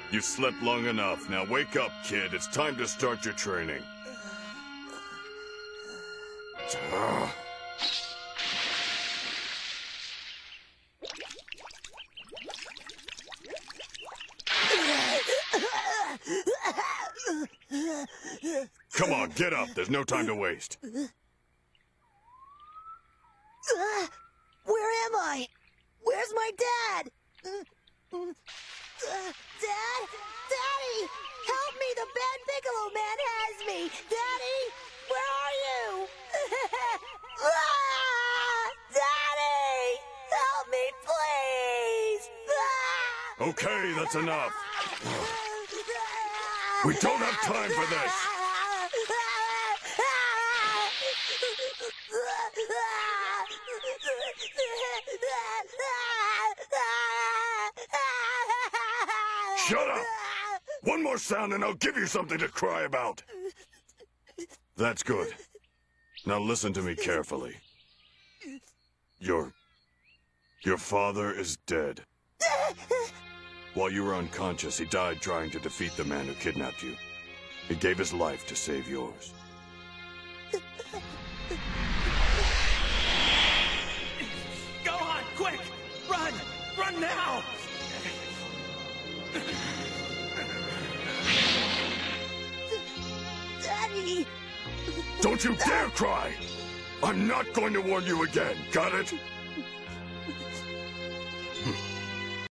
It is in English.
You slept long enough. Now wake up, kid. It's time to start your training. Come on, get up. There's no time to waste. Where am I? Where's my dad? Dad? Daddy! Help me! The bad Piccolo man has me! Daddy! Where are you? Daddy! Help me, please! Okay, that's enough. We don't have time for this. Shut up! One more sound and I'll give you something to cry about. That's good. Now listen to me carefully. Your father is dead. While you were unconscious, he died trying to defeat the man who kidnapped you. He gave his life to save yours. Gohan, quick! Run! Run now! Daddy! Don't you dare cry! I'm not going to warn you again, got it?